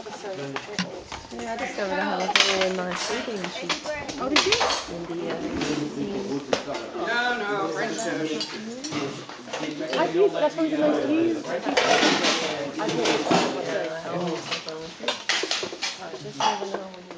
Yeah, I discovered I have a hole in my sleeping sheet. Oh, did you? In the Yeah, no, right there. That's one of the most used. I did. Yeah, I always have one. You just never know when you